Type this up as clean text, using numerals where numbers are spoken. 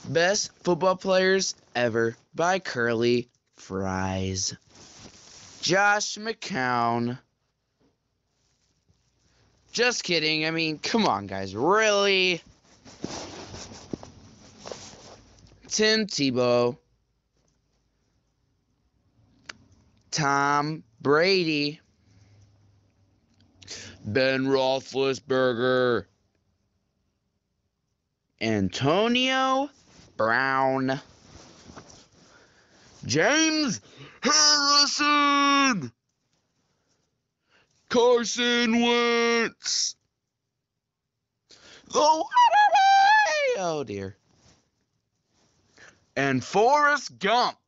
Best Football Players Ever by Curly Fries. Josh McCown. Just kidding. I mean, come on, guys. Really? Tim Tebow. Tom Brady. Ben Roethlisberger. Antonio Brown. James Harrison. Carson Wentz. Oh dear. And Forrest Gump.